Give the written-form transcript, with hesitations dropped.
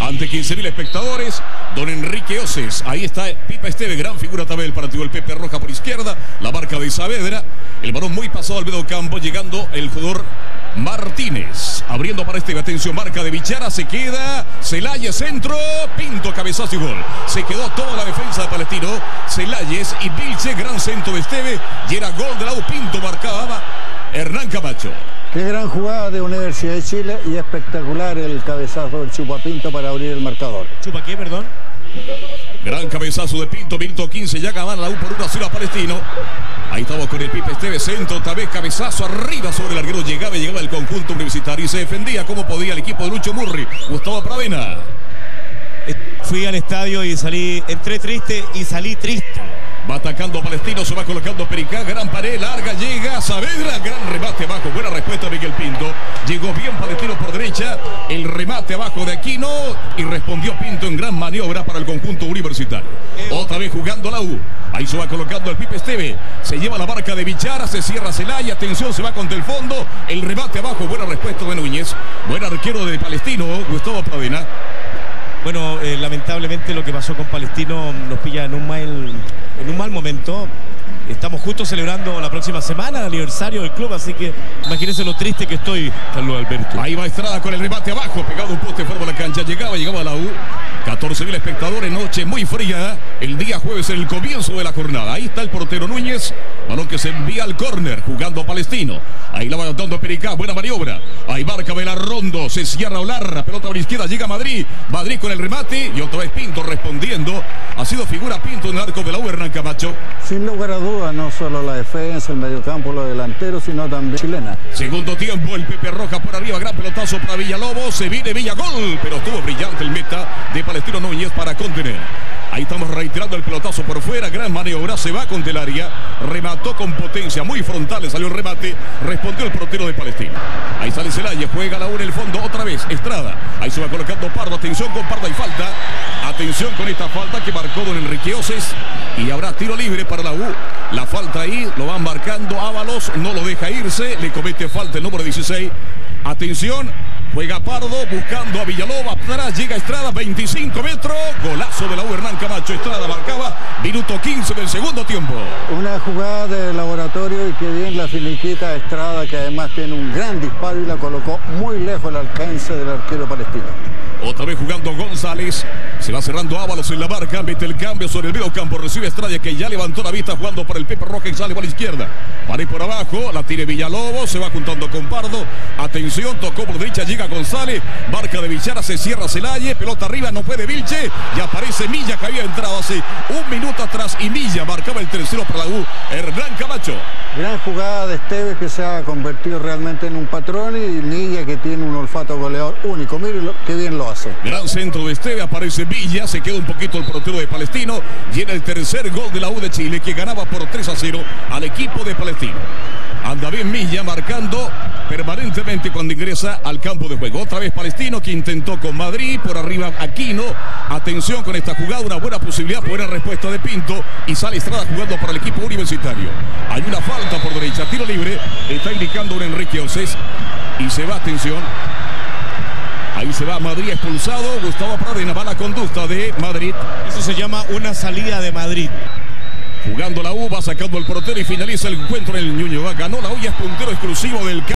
ante 15.000 espectadores. Don Enrique Oces, ahí está Pipa Esteve, gran figura también para el Pepe Roja por izquierda, la marca de Saavedra, el balón muy pasado al medio campo, llegando el jugador Martínez, abriendo para Esteve, atención, marca de Bichara, se queda, Celayes, centro, Pinto, cabezazo y gol. Se quedó toda la defensa de Palestino, Celayes y Vilche, gran centro de Esteve, y era gol de lado, Pinto marcaba Hernán Camacho. Qué gran jugada de Universidad de Chile y espectacular el cabezazo del Chupapinto para abrir el marcador. ¿Chupa qué, perdón? Gran cabezazo de Pinto, minuto 15, ya gana la U por 1-0 a Palestino. Ahí estamos con el Pipe Esteve, centro, otra vez cabezazo arriba sobre el arquero, llegaba el conjunto universitario y se defendía como podía el equipo de Lucho Murri. Gustavo Pradena. Fui al estadio y entré triste y salí triste. Va atacando Palestino, se va colocando Pericá, gran pared, larga, llega Saavedra, gran remate abajo, buena respuesta Miguel Pinto. Llegó bien Palestino por derecha, el remate abajo de Aquino y respondió Pinto en gran maniobra para el conjunto universitario. Otra vez jugando la U, ahí se va colocando el Pipe Esteve, se lleva la marca de Bichara, se cierra Celaya, atención, se va contra el fondo, el remate abajo, buena respuesta de Núñez, buen arquero de Palestino, Gustavo Pradena. Bueno, lamentablemente lo que pasó con Palestino nos pilla en un mal momento. Estamos justo celebrando la próxima semana el aniversario del club, así que imagínense lo triste que estoy, Carlos Alberto. Ahí va Estrada con el remate abajo, pegado un poste fuera de la cancha, llegaba a la U. 14.000 espectadores, noche muy fría, el día jueves en el comienzo de la jornada. Ahí está el portero Núñez, balón que se envía al córner, jugando a Palestino. Ahí la va dando Pericá, buena maniobra. Ahí marca Velarrondo, se cierra Olarra, pelota por la izquierda, llega Madrid. Madrid con el remate y otra vez Pinto respondiendo. Ha sido figura Pinto en el arco de la U, Hernán Camacho. Sin lugar a dudas, no solo la defensa, el mediocampo, los delanteros, sino también chilena. Segundo tiempo, el Pepe Roja por arriba, gran pelotazo para Villalobos, se viene Villagol, pero estuvo brillante el meta de Palestino Núñez para contener. Ahí estamos reiterando el pelotazo por fuera, gran maniobra, se va contra el área, remató con potencia, muy frontal, salió el remate, respondió el portero de Palestino. Ahí sale Celaya, juega la U en el fondo, otra vez, Estrada, ahí se va colocando Pardo, atención con Pardo, hay falta, atención con esta falta que marcó don Enrique Oces, y habrá tiro libre para la U, la falta ahí, lo van marcando Ábalos, no lo deja irse, le comete falta el número 16, atención, juega Pardo, buscando a Villalobos, atrás llega Estrada, 25 metros, golazo de la U, Hernán Camacho. Estrada marcaba, minuto 15 del segundo tiempo. Una jugada de laboratorio y que bien la finiquita Estrada, que además tiene un gran disparo y la colocó muy lejos el alcance del arquero palestino. Otra vez jugando González, se va cerrando Ábalos en la marca, mete el cambio sobre el medio campo, recibe Estrada que ya levantó la vista jugando por el Pepe Roja y sale por la izquierda. Para ir por abajo, la tiene Villalobos, se va juntando con Pardo, atención, tocó por derecha, llega González, marca de Bichara, se cierra Celaya, pelota arriba, no puede Vilche, y aparece Milla que había entrado hace un minuto atrás y Milla marcaba el tercero para la U, Hernán Camacho. Gran jugada de Esteve que se ha convertido realmente en un patrón y Milla que tiene un olfato goleador único, mire qué bien lo hace. Gran centro de Esteve, aparece Villa, se queda un poquito el portero de Palestino y en el tercer gol de la U de Chile que ganaba por 3-0 al equipo de Palestino. Anda bien Milla marcando permanentemente cuando ingresa al campo de juego. Otra vez Palestino que intentó con Madrid, por arriba Aquino. Atención con esta jugada, una buena posibilidad, buena respuesta de Pinto y sale Estrada jugando para el equipo universitario. Hay una falta por derecha, tiro libre, está indicando un Enrique Oces y se va, atención. Ahí se va Madrid expulsado, Gustavo Pradena va a la conducta de Madrid. Eso se llama una salida de Madrid. Jugando la U, va sacando el portero y finaliza el encuentro en el Ñuñoa. Ganó la U y es puntero exclusivo del